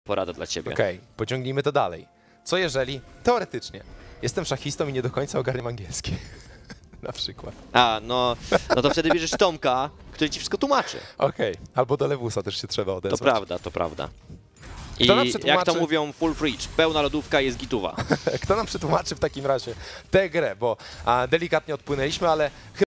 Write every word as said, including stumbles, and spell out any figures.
porada dla ciebie. Okej, okay, pociągnijmy to dalej. Co jeżeli, teoretycznie, jestem szachistą i nie do końca ogarniam angielski? Na przykład. A, no, no to wtedy bierzesz Tomka, który ci wszystko tłumaczy. Okej, okay. Albo do Lewusa też się trzeba odezwać. To prawda, to prawda. I Kto nam przetłumaczy... jak to mówią, full fridge, pełna lodówka jest gituwa. Kto nam przetłumaczy w takim razie tę grę, bo a, delikatnie odpłynęliśmy, ale